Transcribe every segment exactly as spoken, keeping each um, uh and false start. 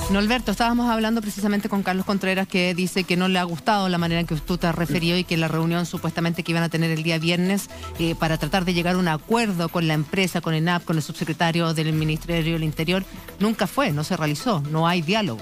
Norberto, estábamos hablando precisamente con Carlos Contreras, que dice que no le ha gustado la manera en que tú te has referido y que la reunión supuestamente que iban a tener el día viernes eh, para tratar de llegar a un acuerdo con la empresa, con ENAP, con el subsecretario del Ministerio del Interior, nunca fue, no se realizó, no hay diálogo.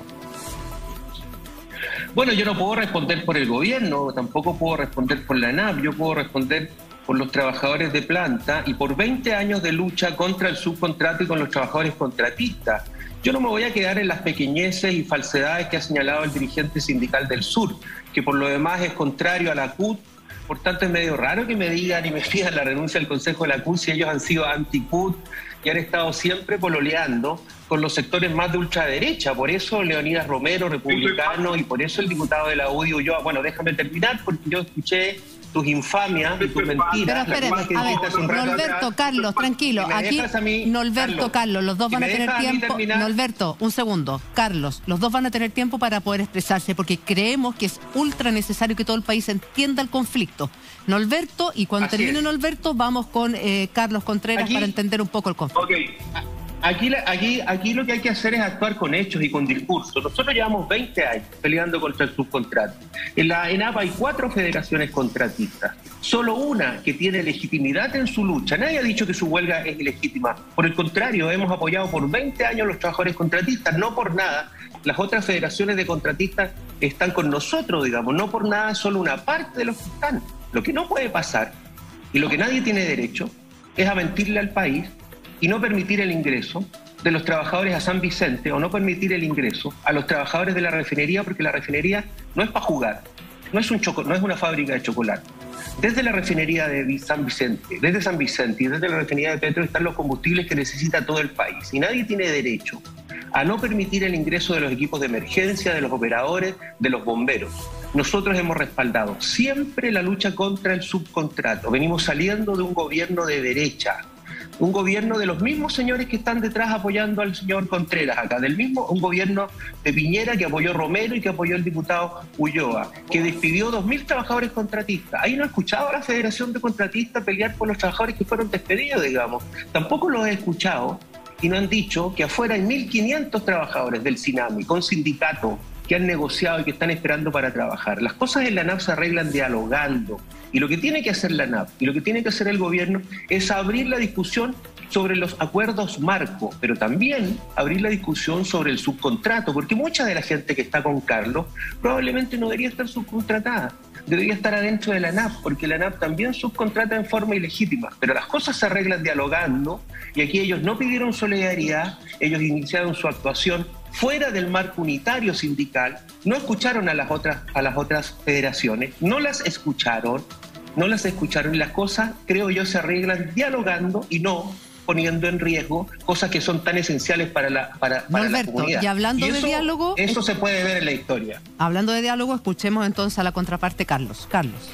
Bueno, yo no puedo responder por el gobierno, tampoco puedo responder por la ENAP, yo puedo responder por los trabajadores de planta y por veinte años de lucha contra el subcontrato y con los trabajadores contratistas. Yo no me voy a quedar en las pequeñeces y falsedades que ha señalado el dirigente sindical del Sur, que por lo demás es contrario a la C U T. Por tanto, es medio raro que me digan y me pidan la renuncia al Consejo de la C U T si ellos han sido anti-C U T y han estado siempre pololeando con los sectores más de ultraderecha. Por eso Leonidas Romero, republicano, y por eso el diputado de la U D I, yo, bueno, déjame terminar porque yo escuché tus infamias y tus mentiras. Pero espérame, a ver, Norberto, Carlos, tranquilo. Aquí, mí, Norberto, Carlos, Carlos, los dos van a tener tiempo. Norberto, un segundo. Carlos, los dos van a tener tiempo para poder expresarse porque creemos que es ultra necesario que todo el país entienda el conflicto. Norberto, y cuando Así termine es. Norberto, vamos con eh, Carlos Contreras aquí, para entender un poco el conflicto. Okay. Aquí, aquí, aquí lo que hay que hacer es actuar con hechos y con discursos. Nosotros llevamos veinte años peleando contra el subcontrato. En la ENAP hay cuatro federaciones contratistas, solo una que tiene legitimidad en su lucha. Nadie ha dicho que su huelga es ilegítima. Por el contrario, hemos apoyado por veinte años a los trabajadores contratistas, no por nada. Las otras federaciones de contratistas están con nosotros, digamos, no por nada, es solo una parte de los que están. Lo que no puede pasar, y lo que nadie tiene derecho, es a mentirle al país y no permitir el ingreso de los trabajadores a San Vicente o no permitir el ingreso a los trabajadores de la refinería, porque la refinería no es para jugar, no es, un choco, no es una fábrica de chocolate. Desde la refinería de San Vicente, desde San Vicente y desde la refinería de Petro están los combustibles que necesita todo el país y nadie tiene derecho a no permitir el ingreso de los equipos de emergencia, de los operadores, de los bomberos. Nosotros hemos respaldado siempre la lucha contra el subcontrato. Venimos saliendo de un gobierno de derecha, un gobierno de los mismos señores que están detrás apoyando al señor Contreras acá, del mismo, un gobierno de Piñera que apoyó Romero y que apoyó el diputado Ulloa, que despidió dos mil trabajadores contratistas. Ahí no he escuchado a la Federación de Contratistas pelear por los trabajadores que fueron despedidos, digamos. Tampoco los he escuchado y no han dicho que afuera hay mil quinientos trabajadores del Sinami con sindicatos que han negociado y que están esperando para trabajar. Las cosas en la ENAP se arreglan dialogando. Y lo que tiene que hacer la ENAP y lo que tiene que hacer el gobierno es abrir la discusión sobre los acuerdos marco, pero también abrir la discusión sobre el subcontrato, porque mucha de la gente que está con Carlos probablemente no debería estar subcontratada, debería estar adentro de la ENAP, porque la ENAP también subcontrata en forma ilegítima, pero las cosas se arreglan dialogando y aquí ellos no pidieron solidaridad, ellos iniciaron su actuación fuera del marco unitario sindical, no escucharon a las otras, a las otras federaciones, no las escucharon, no las escucharon y las cosas, creo yo, se arreglan dialogando y no poniendo en riesgo cosas que son tan esenciales para la, para, para Norberto, la comunidad. Y hablando y eso, de diálogo... Eso se puede ver en la historia. Hablando de diálogo, escuchemos entonces a la contraparte Carlos. Carlos.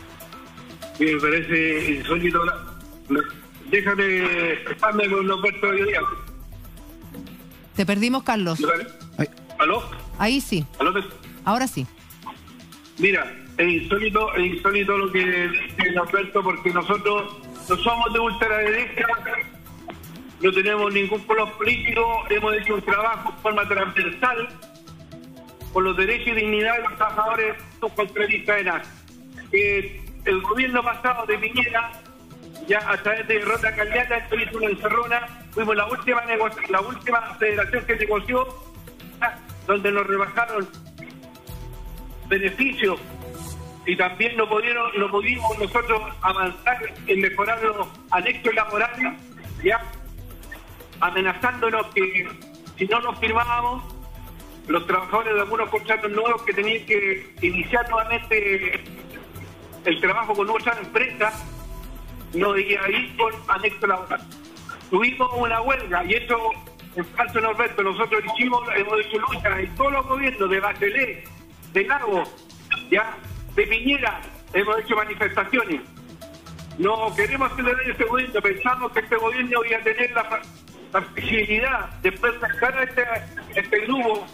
Sí, me parece insólito. La, la, déjame dejarme con Norberto de Díaz. Te perdimos, Carlos. ¿Aló? Ahí sí. ¿Aló? Ahora sí. Mira, es insólito, es insólito lo que dice Norberto, porque nosotros no somos de ultraderecha, no tenemos ningún color político, hemos hecho un trabajo de forma transversal por los derechos y dignidad de los trabajadores subcontratistas de ENAP. Eh, el gobierno pasado de Piñera, ya a través de Ronda Caldeata, en Película Encerrona, fuimos la última la última federación que negoció, donde nos rebajaron beneficios y también no pudieron, no pudimos nosotros avanzar en mejorar los anexos laborales, ya amenazándonos que si no nos firmábamos, los trabajadores de algunos contratos nuevos que tenían que iniciar nuevamente el trabajo con otras empresas, no debía ir con anexo laboral. Tuvimos una huelga y eso, en falso Norberto, nosotros hicimos, hemos hecho lucha en todos los gobiernos, de Bachelet, de Lago, ya, de Piñera, hemos hecho manifestaciones. No queremos acelerar este gobierno, pensamos que este gobierno iba a tener la, la posibilidad de poder sacar a este, este grupo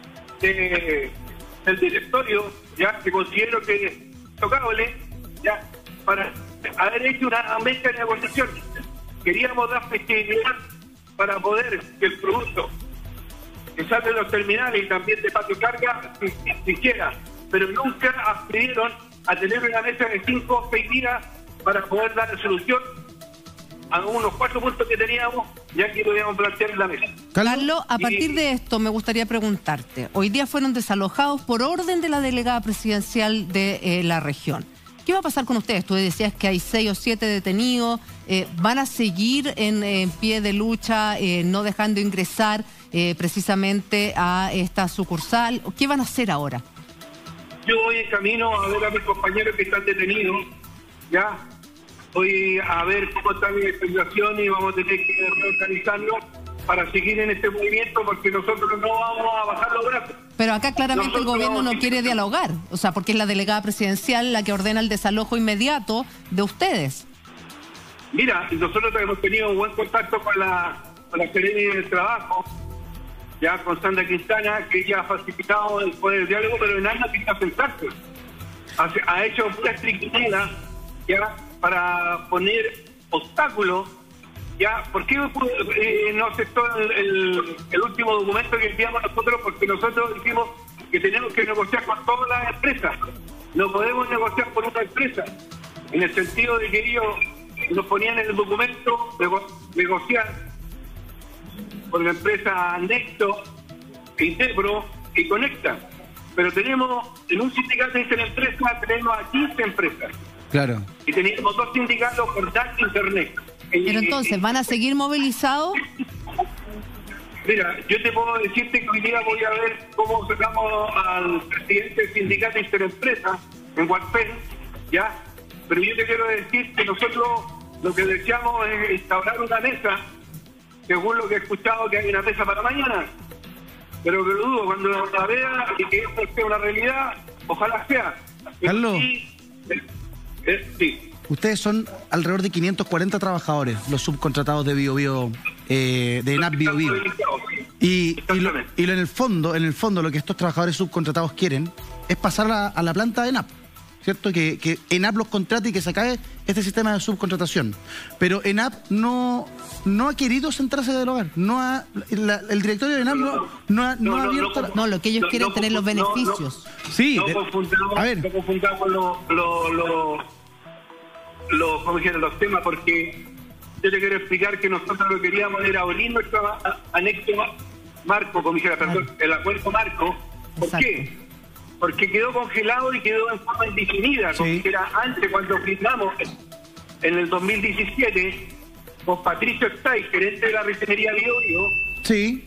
de, del directorio, ya, que considero que es tocable, ya, para haber hecho una mesa de negociación. Queríamos dar flexibilidad para poder que el producto que sale de los terminales y también de patio carga, si, si, si quiera, pero nunca aspirieron a tener una mesa de cinco o seis días para poder dar solución a unos cuatro puntos que teníamos, ya que podíamos plantear en la mesa. Carlos, a partir de esto me gustaría preguntarte, hoy día fueron desalojados por orden de la delegada presidencial de eh, la región. ¿Qué va a pasar con ustedes? Tú decías que hay seis o siete detenidos, eh, ¿van a seguir en, en pie de lucha, eh, no dejando ingresar eh, precisamente a esta sucursal? ¿Qué van a hacer ahora? Yo voy en camino a ver a mis compañeros que están detenidos, ya. Voy a ver cómo está mi situación y vamos a tener que reorganizarlo para seguir en este movimiento, porque nosotros no vamos a bajar los brazos. Pero acá claramente nosotros el gobierno no quiere dialogar, o sea, porque es la delegada presidencial la que ordena el desalojo inmediato de ustedes. Mira, nosotros hemos tenido un buen contacto con la, con la Seremi del Trabajo, ya con Sandra Quintana, que ella ha facilitado el poder del diálogo, pero en nada quita sentarse. Ha, ha hecho una triquiñera, ya, para poner obstáculos. Ya, ¿por qué eh, no aceptó el, el, el último documento que enviamos nosotros? Porque nosotros dijimos que tenemos que negociar con todas las empresas. No podemos negociar con una empresa, en el sentido de que ellos nos ponían en el documento de negociar con la empresa Nexo, Intepro y Conecta. Pero tenemos, en un sindicato de interempresa, tenemos a quince empresas. Claro. Y teníamos dos sindicatos por D A C Internet. Pero entonces, ¿van a seguir movilizados? Mira, yo te puedo decirte que hoy día voy a ver cómo sacamos al presidente del sindicato Interempresa en Hualpén, ¿ya? Pero yo te quiero decir que nosotros lo que deseamos es instaurar una mesa, según lo que he escuchado que hay una mesa para mañana. Pero que lo dudo, cuando la vea y que esto sea una realidad, ojalá sea. Carlos. Sí, eh, sí. Ustedes son alrededor de quinientos cuarenta trabajadores, los subcontratados de Bio Bio, eh, de ENAP Bio Bio. Y, y, lo, y lo en el fondo, en el fondo, lo que estos trabajadores subcontratados quieren es pasar a, a la planta de ENAP, ¿cierto? Que, que ENAP los contrate y que se acabe este sistema de subcontratación. Pero ENAP no, no ha querido sentarse a dialogar. No ha, la, el directorio de ENAP no, no ha, no no, ha no, abierto... no, la... No, lo que ellos no, quieren no, tener los beneficios. No, no, sí, no de... confundamos, a ver. No confundamos los... Lo, lo, Los, como dijeron, los temas, porque yo te quiero explicar que nosotros lo que queríamos era abrir nuestro anexo marco, como dijera, perdón, el acuerdo marco. ¿Por Exacto. qué? Porque quedó congelado y quedó en forma indefinida, como Sí. dijera antes, cuando firmamos en el dos mil diecisiete con Patricio Stay, gerente de la refinería Bio Bio. Sí.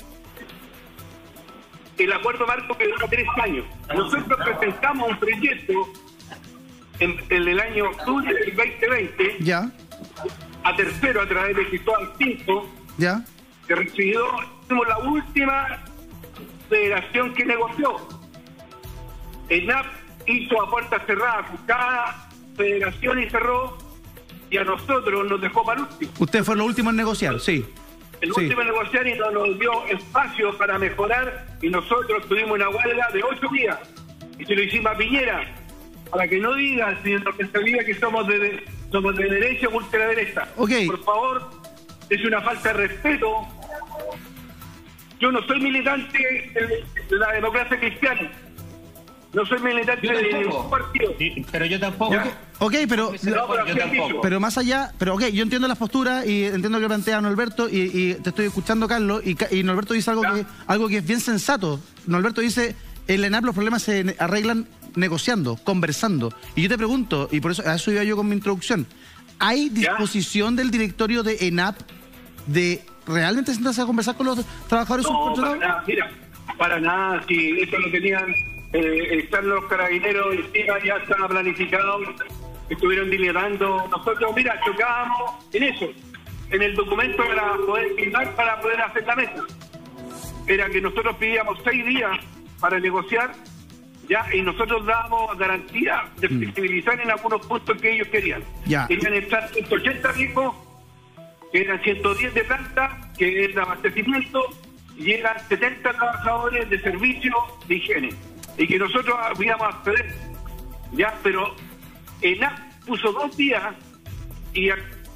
El acuerdo marco quedó a tres años. Nosotros presentamos un proyecto en, en el año octubre del veinte veinte, Ya. a tercero a través de Cristóbal Cinco, Ya. que recibió, fuimos la última federación que negoció. ENAP hizo a puerta cerrada con cada federación y cerró, y a nosotros nos dejó para el último. Ustedes fueron los últimos en negociar, sí. El Sí. último en negociar y no nos dio espacio para mejorar, y nosotros tuvimos una huelga de ocho días, y se lo hicimos a Piñera, para que no diga, señor Pensalía, que somos de, somos de derecha o ultraderecha. Ok. Por favor, es una falta de respeto. Yo no soy militante de la democracia cristiana. No soy militante de ningún partido. Sí, pero yo tampoco. Ok, okay, pero, No, pero yo ¿qué tampoco. dicho? pero más allá, pero ok, yo entiendo las posturas y entiendo lo que plantea Norberto y, y te estoy escuchando, Carlos, y, y Norberto dice algo que, algo que es bien sensato. Norberto dice, en la ENAP los problemas se arreglan negociando, conversando. Y yo te pregunto, y por eso a eso iba yo con mi introducción, ¿hay disposición del directorio de ENAP de realmente sentarse a conversar con los trabajadores No, para subcontratados? nada, mira, para nada, si eso lo tenían, eh, están los carabineros encima, ya estaba planificado, estuvieron dilatando, nosotros, mira, chocábamos en eso, en el documento para poder firmar, para poder hacer la mesa. Era que nosotros pedíamos seis días para negociar, ya, y nosotros dábamos garantía de flexibilizar en algunos puntos que ellos querían. Ya. Querían estar ciento ochenta ricos, que eran ciento diez de planta, que es de abastecimiento, y eran setenta trabajadores de servicio de higiene, y que nosotros íbamos a acceder, ya, pero ENAP puso dos días y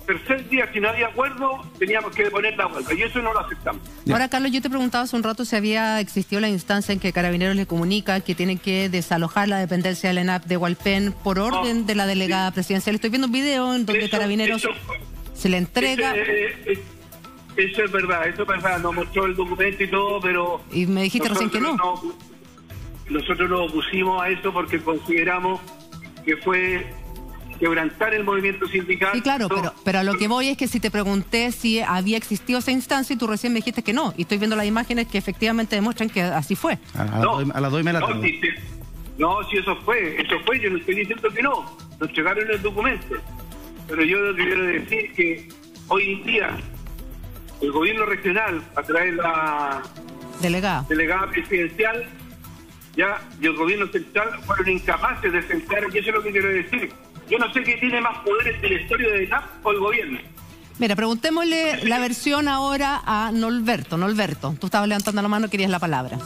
tercer día, si no había acuerdo, teníamos que deponer la huelga, y eso no lo aceptamos. Ahora, Carlos, yo te preguntaba hace un rato si había existido la instancia en que Carabineros le comunica que tienen que desalojar la dependencia del ENAP de Hualpén por orden no, de la delegada sí. presidencial. Estoy viendo un video en donde eso, Carabineros eso, se le entrega... Ese, eh, eso es verdad, eso es verdad, nos mostró el documento y todo, pero... Y me dijiste recién que no. no. Nosotros nos opusimos a eso porque consideramos que fue... quebrantar el movimiento sindical. Sí, claro, no. pero, pero a lo que voy es que si te pregunté si había existido esa instancia y tú recién me dijiste que no, y estoy viendo las imágenes que efectivamente demuestran que así fue. A, a, no, la, a las dos y media no, si, no, si eso fue, eso fue, yo no estoy diciendo que no, nos llegaron el documento, pero yo lo que quiero decir es que hoy en día el gobierno regional, a través de la delegada, delegada presidencial, ya, y el gobierno central fueron incapaces de sentar, y eso es lo que quiero decir. Yo no sé qué tiene más poder el directorio de ENAP o el gobierno. Mira, preguntémosle la versión ahora a Norberto. Norberto, tú estabas levantando la mano, querías la palabra.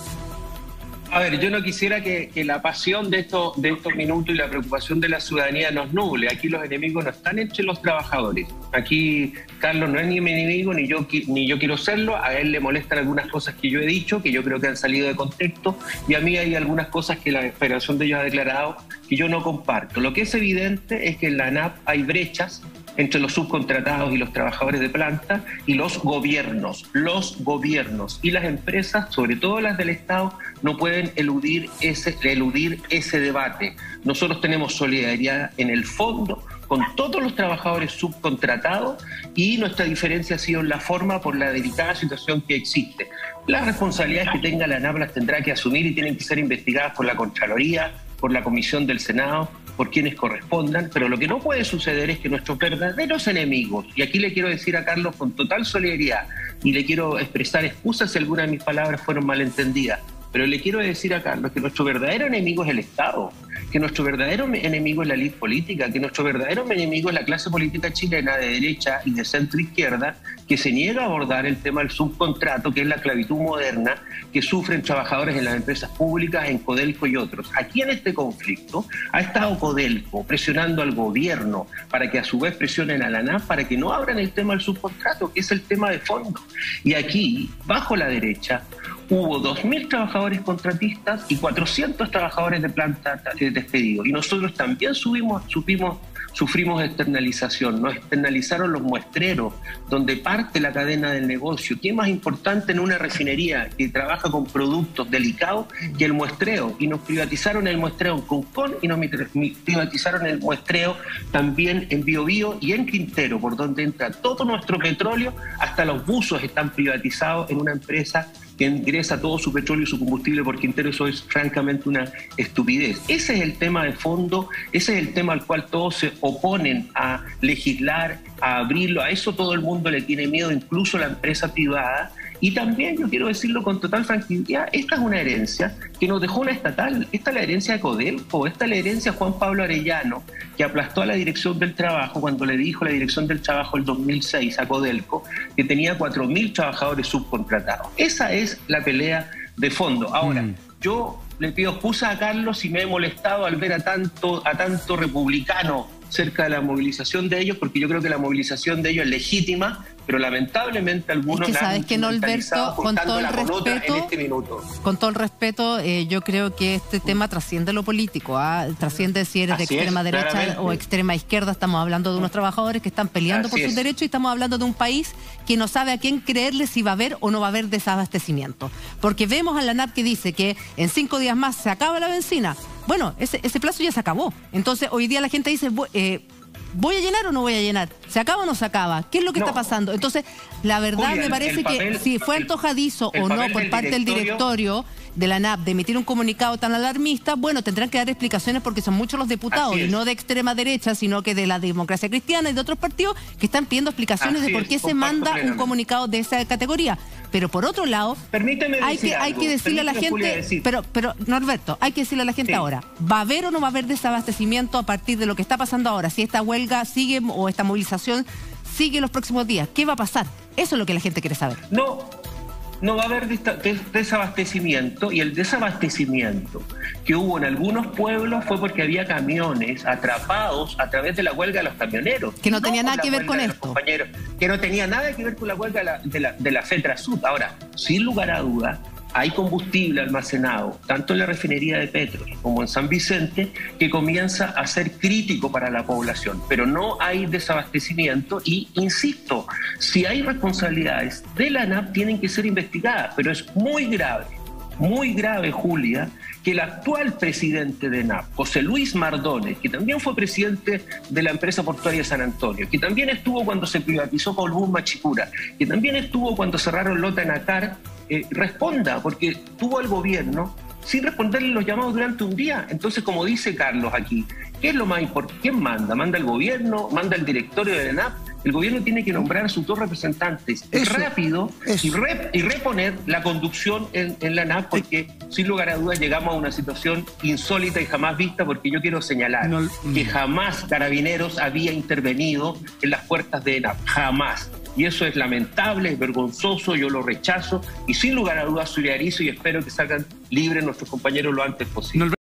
A ver, yo no quisiera que, que la pasión de estos, de estos minutos y la preocupación de la ciudadanía nos nuble. Aquí los enemigos no están entre los trabajadores. Aquí Carlos no es ni mi enemigo, ni yo, ni yo quiero serlo. A él le molestan algunas cosas que yo he dicho, que yo creo que han salido de contexto, y a mí hay algunas cosas que la Federación de ellos ha declarado que yo no comparto. Lo que es evidente es que en la ANAP hay brechas entre los subcontratados y los trabajadores de planta y los gobiernos. Los gobiernos y las empresas, sobre todo las del Estado, no pueden eludir ese, eludir ese debate. Nosotros tenemos solidaridad en el fondo con todos los trabajadores subcontratados y nuestra diferencia ha sido en la forma por la delicada situación que existe. Las responsabilidades que tenga la ANAP las tendrá que asumir y tienen que ser investigadas por la Contraloría, por la Comisión del Senado, por quienes correspondan, pero lo que no puede suceder es que nuestros verdaderos enemigos, y aquí le quiero decir a Carlos con total solidaridad, y le quiero expresar excusas si algunas de mis palabras fueron malentendidas, pero le quiero decir a Carlos que nuestro verdadero enemigo es el Estado, que nuestro verdadero enemigo es la élite política, que nuestro verdadero enemigo es la clase política chilena de derecha y de centro izquierda, que se niega a abordar el tema del subcontrato, que es la esclavitud moderna, que sufren trabajadores en las empresas públicas, en Codelco y otros. Aquí en este conflicto ha estado Codelco presionando al gobierno para que a su vez presionen a la ANAP para que no abran el tema del subcontrato, que es el tema de fondo. Y aquí, bajo la derecha, hubo dos mil trabajadores contratistas y cuatrocientos trabajadores de planta despedidos. Y nosotros también subimos, supimos, sufrimos externalización. Nos externalizaron los muestreros, donde parte la cadena del negocio. ¿Qué es más importante en una refinería que trabaja con productos delicados que el muestreo? Y nos privatizaron el muestreo en Concón y nos privatizaron el muestreo también en Biobío y en Quintero, por donde entra todo nuestro petróleo. Hasta los buzos están privatizados en una empresa que ingresa todo su petróleo y su combustible por Quintero. Eso es francamente una estupidez. Ese es el tema de fondo, ese es el tema al cual todos se oponen a legislar, a abrirlo. A eso todo el mundo le tiene miedo, incluso la empresa privada. Y también, yo quiero decirlo con total franqueza, esta es una herencia que nos dejó una estatal. Esta es la herencia de Codelco, esta es la herencia de Juan Pablo Arellano, que aplastó a la Dirección del Trabajo cuando le dijo a la Dirección del Trabajo el dos mil seis a Codelco que tenía cuatro mil trabajadores subcontratados. Esa es la pelea de fondo. Ahora, mm. yo le pido excusa a Carlos si me he molestado al ver a tanto, a tanto republicano cerca de la movilización de ellos, porque yo creo que la movilización de ellos es legítima, pero lamentablemente algunos es que sabes que Norberto, con todo el respeto, en este minuto. con todo el respeto, eh, yo creo que este tema trasciende lo político, ¿eh? Trasciende si eres Así de extrema es, derecha claramente. o extrema izquierda. Estamos hablando de unos trabajadores que están peleando Así por sus es. derechos y estamos hablando de un país que no sabe a quién creerle si va a haber o no va a haber desabastecimiento. Porque vemos a la ANAP que dice que en cinco días más se acaba la benzina. Bueno, ese, ese plazo ya se acabó. Entonces hoy día la gente dice... Eh, ¿voy a llenar o no voy a llenar? ¿Se acaba o no se acaba? ¿Qué es lo que no. está pasando? Entonces, la verdad Julia, me parece papel, que si fue antojadizo o no por parte del directorio de la ANAP de emitir un comunicado tan alarmista, bueno, tendrán que dar explicaciones porque son muchos los diputados, y no de extrema derecha, sino que de la Democracia Cristiana y de otros partidos que están pidiendo explicaciones Así de por qué es, se manda un comunicado de esa categoría. Pero por otro lado, Permíteme hay que, hay que decirle Permíteme, a la gente, pero, pero Norberto, hay que decirle a la gente sí. ahora, ¿va a haber o no va a haber desabastecimiento a partir de lo que está pasando ahora? Si esta huelga sigue o esta movilización sigue los próximos días, ¿qué va a pasar? Eso es lo que la gente quiere saber. No, no va a haber desabastecimiento, y el desabastecimiento que hubo en algunos pueblos fue porque había camiones atrapados a través de la huelga de los camioneros. Que no tenía no nada que ver con esto. Que no tenía nada que ver con la huelga de la, de la, de la FETRASUD. Ahora, sin lugar a dudas, hay combustible almacenado, tanto en la refinería de Petro como en San Vicente, que comienza a ser crítico para la población. Pero no hay desabastecimiento y, insisto, si hay responsabilidades de la ANAP, tienen que ser investigadas. Pero es muy grave, muy grave, Julia, que el actual presidente de ANAP, José Luis Mardones, que también fue presidente de la empresa portuaria de San Antonio, que también estuvo cuando se privatizó Colbún Machicura, que también estuvo cuando cerraron Lota Nacar, eh, responda, porque tuvo el gobierno sin responderle los llamados durante un día. Entonces, como dice Carlos aquí, ¿qué es lo más importante? ¿Quién manda? ¿Manda el gobierno? ¿Manda el directorio de la ANAP? El gobierno tiene que nombrar a sus dos representantes eso, rápido eso. Y, re, y reponer la conducción en, en la ANAP, porque sin lugar a dudas llegamos a una situación insólita y jamás vista, porque yo quiero señalar no, que jamás Carabineros había intervenido en las puertas de ANAP, jamás. Y eso es lamentable, es vergonzoso, yo lo rechazo y sin lugar a dudas solidarizo y espero que salgan libres nuestros compañeros lo antes posible.